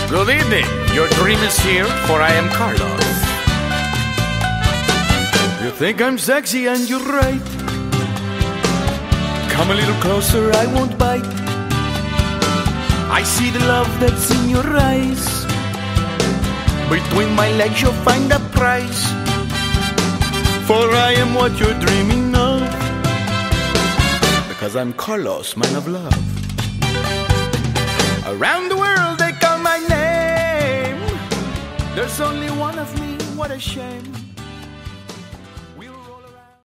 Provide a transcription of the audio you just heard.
Good evening. Your dream is here, for I am Carlos. You think I'm sexy and you're right. Come a little closer, I won't bite. I see the love that's in your eyes. Between my legs you'll find a prize. For I am what you're dreaming of. Because I'm Carlos, man of love. Around the world they call my name. There's only one of me, what a shame.